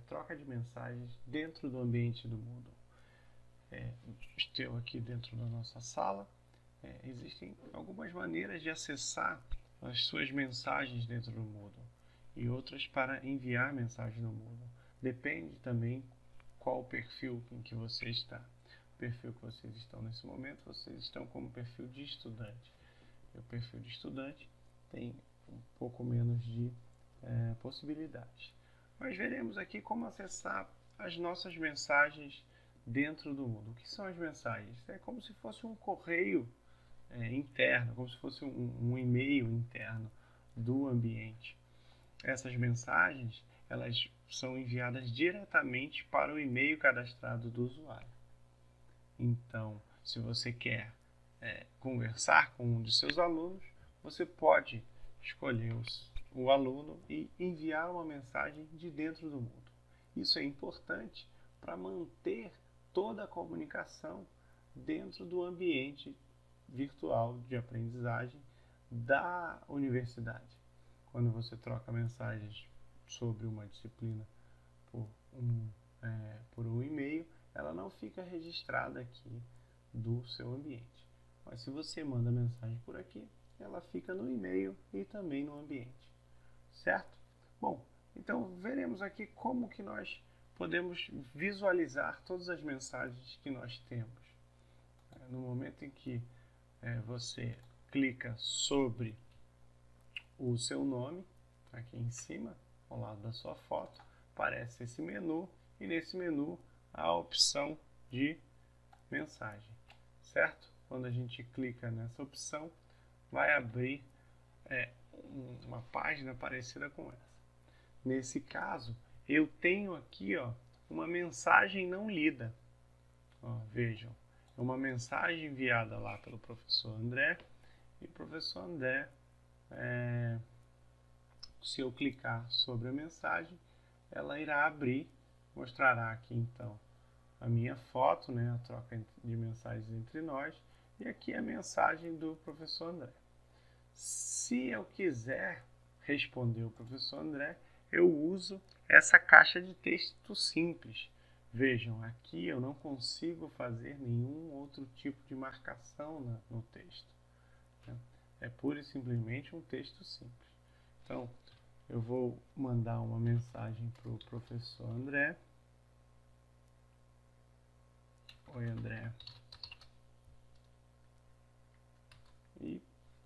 troca de mensagens dentro do ambiente do Moodle. Estou aqui dentro da nossa sala. Existem algumas maneiras de acessar as suas mensagens dentro do Moodle e outras para enviar mensagem no Moodle. Depende também qual o perfil em que você está. O perfil que vocês estão nesse momento, vocês estão como perfil de estudante. E o perfil de estudante tem um pouco menos de possibilidades. Mas veremos aqui como acessar as nossas mensagens dentro do Moodle. O que são as mensagens? É como se fosse um correio interno, como se fosse um e-mail interno do ambiente. Essas mensagens, elas são enviadas diretamente para o e-mail cadastrado do usuário. Então, se você quer conversar com um de seus alunos, você pode escolher o aluno e enviar uma mensagem de dentro do Moodle. Isso é importante para manter toda a comunicação dentro do ambiente virtual de aprendizagem da universidade. Quando você troca mensagens sobre uma disciplina por um e-mail, ela não fica registrada aqui do seu ambiente. Mas se você manda mensagem por aqui, ela fica no e-mail e também no ambiente. Certo? Bom, então veremos aqui como que nós podemos visualizar todas as mensagens que nós temos. No momento em que você clica sobre o seu nome, aqui em cima, ao lado da sua foto, aparece esse menu, e nesse menu há a opção de mensagem, certo? Quando a gente clica nessa opção, vai abrir uma página parecida com essa. Nesse caso, eu tenho aqui uma mensagem não lida. Vejam, é uma mensagem enviada lá pelo professor André, e o professor André, se eu clicar sobre a mensagem, ela irá abrir, mostrará aqui então a minha foto, a troca de mensagens entre nós, e aqui a mensagem do professor André. Se eu quiser responder o professor André, eu uso essa caixa de texto simples. Vejam, aqui eu não consigo fazer nenhum outro tipo de marcação no texto. É pura e simplesmente um texto simples. Então, eu vou mandar uma mensagem para o professor André. Oi, André. E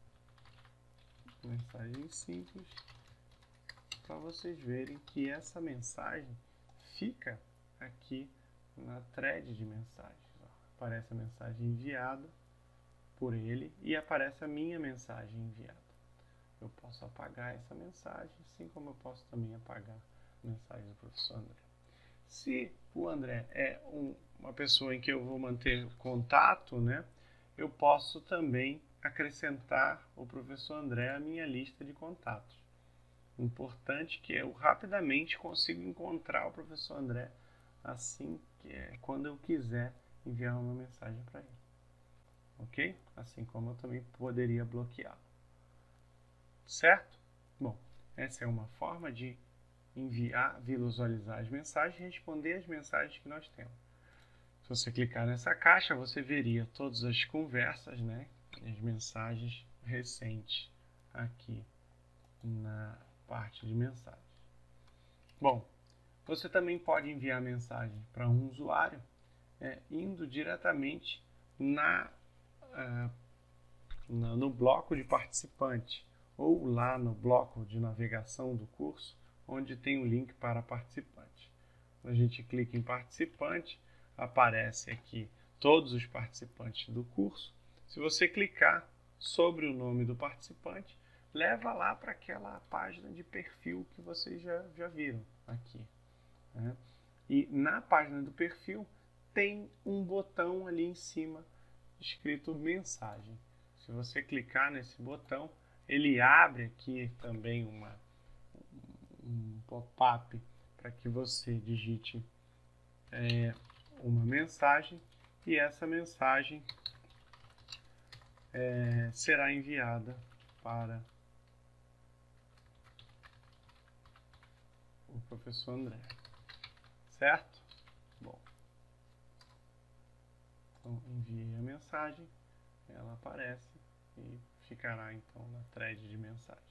mensagem simples, para vocês verem que essa mensagem fica aqui na thread de mensagens. Aparece a mensagem enviada por ele e aparece a minha mensagem enviada. Eu posso apagar essa mensagem, assim como eu posso também apagar a mensagem do professor André. Se o André é uma pessoa em que eu vou manter contato, eu posso também acrescentar o professor André à minha lista de contatos. Importante que eu rapidamente consigo encontrar o professor André assim quando eu quiser enviar uma mensagem para ele. Ok? Assim como eu também poderia bloqueá-lo. Certo? Bom, essa é uma forma de enviar, visualizar as mensagens e responder as mensagens que nós temos. Se você clicar nessa caixa, você veria todas as conversas, as mensagens recentes aqui na parte de mensagens. Bom, você também pode enviar mensagem para um usuário indo diretamente no bloco de participante ou lá no bloco de navegação do curso, onde tem o link para participante. Quando a gente clica em participante, aparece aqui todos os participantes do curso. Se você clicar sobre o nome do participante, leva lá para aquela página de perfil que vocês já viram aqui. E na página do perfil tem um botão ali em cima escrito mensagem. Se você clicar nesse botão, ele abre aqui também um pop-up para que você digite uma mensagem, e essa mensagem será enviada para o professor André. certo? Bom, então enviei a mensagem, ela aparece e ficará então na thread de mensagens.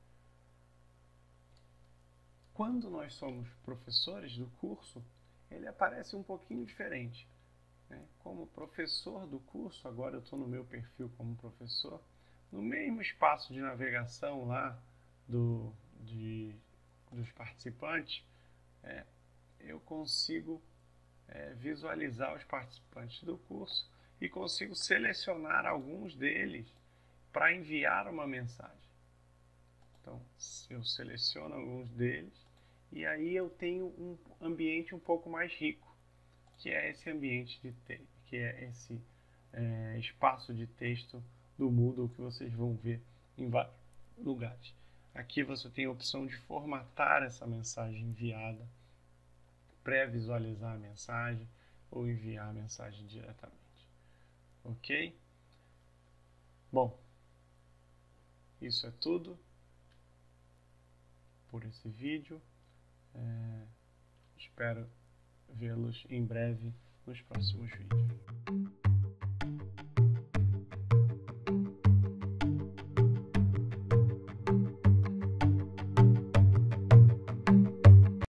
Quando nós somos professores do curso, ele aparece um pouquinho diferente, né? Como professor do curso, agora eu estou no meu perfil como professor, no mesmo espaço de navegação lá dos participantes, eu consigo visualizar os participantes do curso e consigo selecionar alguns deles para enviar uma mensagem. Então, eu seleciono alguns deles e aí eu tenho um ambiente um pouco mais rico, que é esse ambiente de texto, que é esse espaço de texto do Moodle que vocês vão ver em vários lugares. Aqui você tem a opção de formatar essa mensagem enviada, pré-visualizar a mensagem ou enviar a mensagem diretamente. Ok? Bom, isso é tudo por esse vídeo. Espero vê-los em breve nos próximos vídeos.